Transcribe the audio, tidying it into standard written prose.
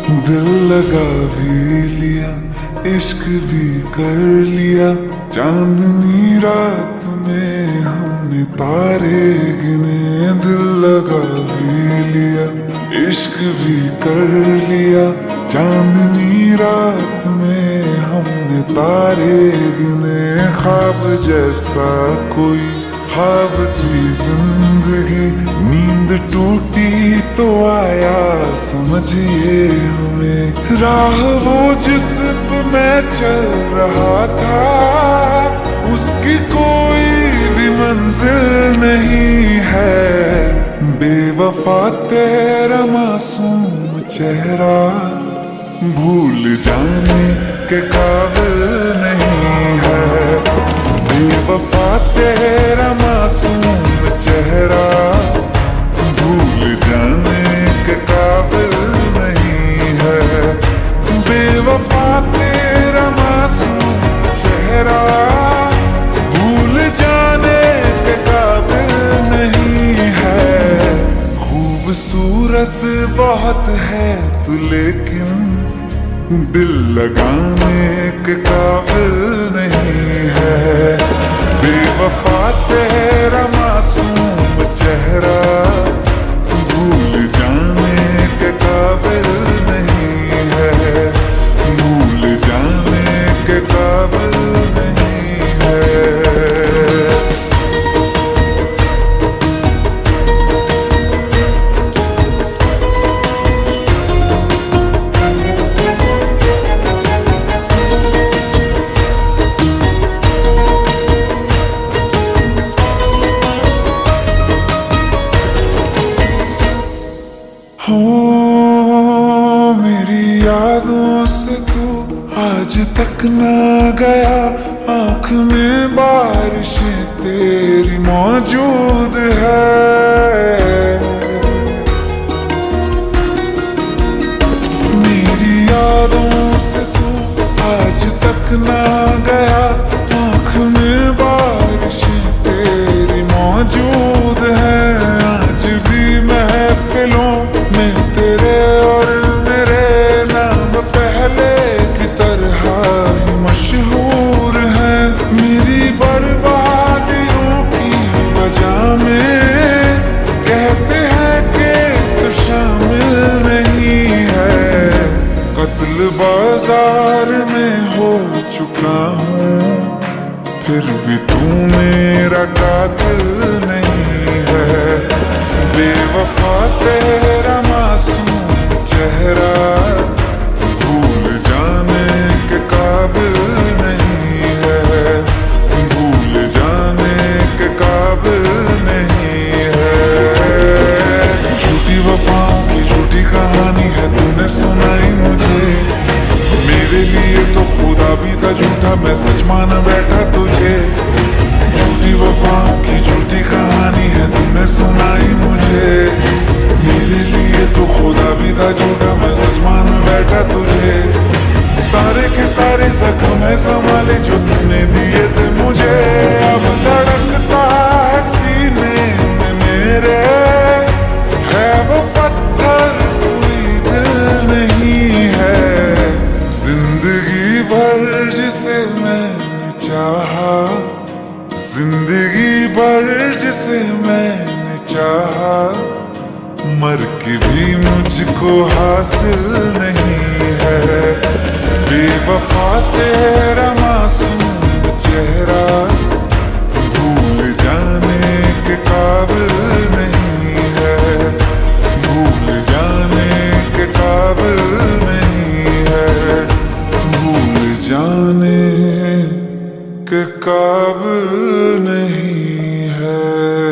दिल लगा भी लिया, इश्क भी कर लिया। चांदनी रात में हमने तारे गिने। दिल लगा भी लिया, इश्क भी कर लिया। चांदनी रात में हमने तारे गिने। ख्वाब जैसा कोई ख्वाब थी जिंदगी, नींद टूटी तो आया समझिए हमें। राह वो जिस पे मैं चल रहा था, उसकी कोई भी मंजिल नहीं है। बेवफा तेरा मासूम चेहरा भूल जाने के काबिल नहीं है। बेवफा तेरा मासूम चेहरा भूल जाने के काबिल नहीं है। बेवफा तेरा मासूम चेहरा भूल जाने के काबिल नहीं है। खूबसूरत बहुत है तू लेकिन दिल लगाने के काबिल नहीं है। बेवफा तेरा मासूम चेहरा भूल जाने के काबिल नहीं है। भूल जाने के काबिल नहीं है। हो मेरी यादों से तू आज तक ना गया। आँख में बारिशें तेरी मौजूद है। मेरी यादों से तू आज तक ना गया। आँख में बारिशें तेरी मौजूद है। आज भी महफिलों में तेरे और मेरे नाम पहले की तरह ही मशहूर है। मेरी बर्बादियों की वजह में कहते हैं कि तू शामिल नहीं है। कत्ल बाजार में हो चुका हूँ, फिर भी तू मेरा कातिल नहीं है। बेवफा तेरा मासूम चेहरा भूल जाने के काबिल नहीं है। भूल जाने के काबिल नहीं है। झूठी वफाओं की झूठी कहानी है तूने सुनाई मुझे। मेरे लिए तो खुदा भी था झूठा, मैं सच मान बैठा तुझे। झूठी वफाओं की झूठी कहानी है तूने सुनाई मुझे। मेरे लिए तो खुदा भी था झूठा, मैं सच मान बैठा तुझे। सारे के सारे जख्म संभाले जो तूने दिए थे मुझे। अब धड़कता है सीने में मेरे, है वो पत्थर कोई दिल नहीं है। जिंदगी भर जिसे मैंने चाहा, जिंदगी भर जिसे मैंने चाहा, मर के भी मुझको हासिल नहीं है। बेवफा तेरा मासूम चेहरा भूल जाने के काबिल नहीं है। भूल जाने के काबिल नहीं है। भूल जाने के काबिल नहीं है।